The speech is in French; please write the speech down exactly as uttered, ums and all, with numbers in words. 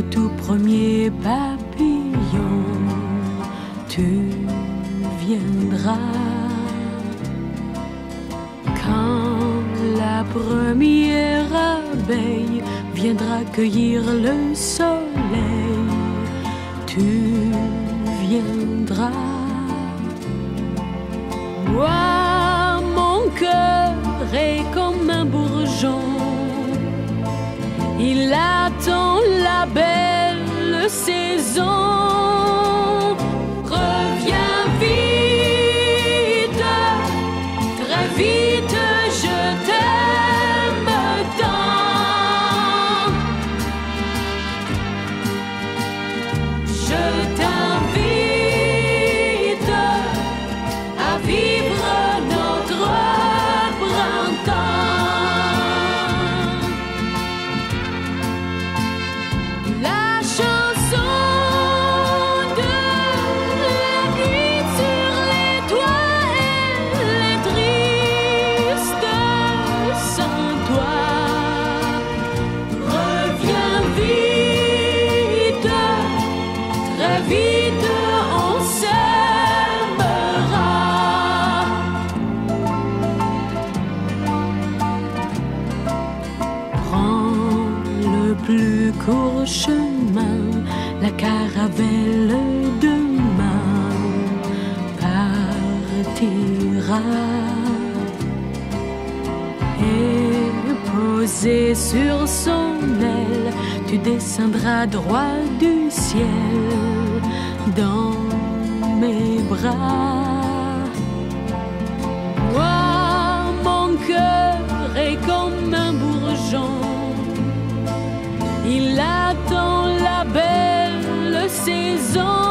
au tout premier papillon, tu viendras. Quand la première abeille viendra cueillir le soleil, tu viendras. Moi, mon cœur est comme un bourgeon, il attend la belle saison. Reviens vite, très vite, je t'aime tant. Je t'invite à vivre notre printemps. La chanson de la nuit sur les toits, elle est triste sans toi. Reviens vite, très vite, on s'aimera. Prends le plus court chemin, la caravelle demain partira. Et posé sur son aile, tu descendras droit du ciel dans mes bras. Moi, mon cœur est comme un bourgeon, il attend la belle saison.